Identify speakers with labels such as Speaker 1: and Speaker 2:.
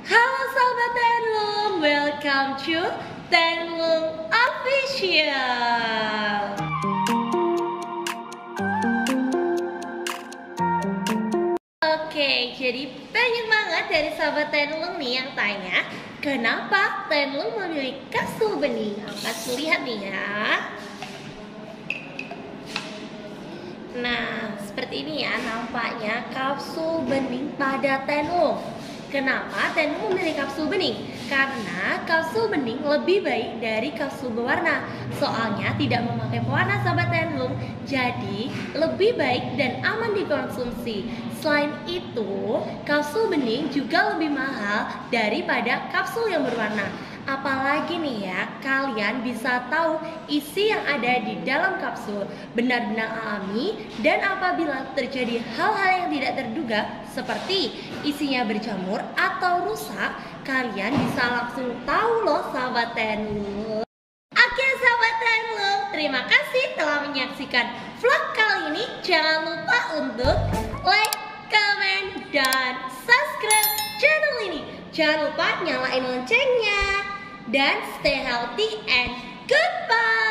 Speaker 1: Halo Sobat Tenlung, welcome to Tenlung Official. Oke, jadi banyak banget dari Sobat Tenlung nih yang tanya, kenapa Tenlung memilih kapsul bening? Kasih lihat nih ya. Nah, seperti ini ya nampaknya kapsul bening pada Tenlung. Kenapa Tenlung memilih kapsul bening? Karena kapsul bening lebih baik dari kapsul berwarna. Soalnya tidak memakai pewarna Sobat Tenlung, jadi lebih baik dan aman dikonsumsi. Selain itu, kapsul bening juga lebih mahal daripada kapsul yang berwarna. Apalagi nih ya, kalian bisa tahu isi yang ada di dalam kapsul benar-benar alami, dan apabila terjadi hal-hal yang tidak terduga seperti isinya berjamur atau rusak, kalian bisa langsung tahu loh Sahabat Tenlung. Oke Sahabat Tenlung, terima kasih telah menyaksikan vlog kali ini. Jangan lupa untuk like, comment, dan subscribe channel ini. Jangan lupa nyalain loncengnya. Dan stay healthy and goodbye.